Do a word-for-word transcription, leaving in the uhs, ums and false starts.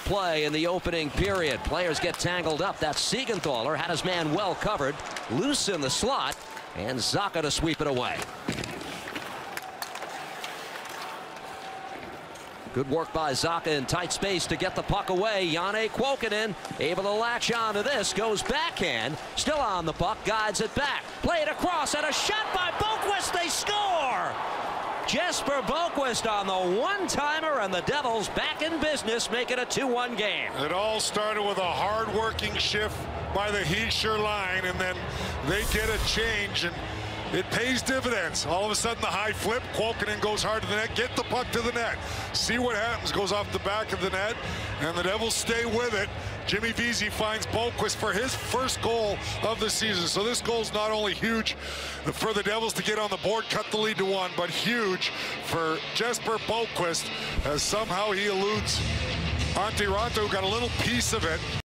play in the opening period. Players get tangled up. That Siegenthaler had his man well covered, loose in the slot, and Zacha to sweep it away. Good work by Zacha in tight space to get the puck away. Janne Kuokkanen able to latch on to this, goes backhand, still on the puck, guides it back, play it across, and a shot by Boqvist. They score! Jesper Boqvist on the one-timer, and the Devils back in business, make it a two one game. It all started with a hard-working shift by the Hischier line, and then they get a change, and it pays dividends. All of a sudden, the high flip, Kuokkanen goes hard to the net, get the puck to the net. See what happens, goes off the back of the net, and the Devils stay with it. Jimmy Vesey finds Boqvist for his first goal of the season. So this goal is not only huge for the Devils to get on the board, cut the lead to one, but huge for Jesper Boqvist, as somehow he eludes Antti Raanta, who got a little piece of it.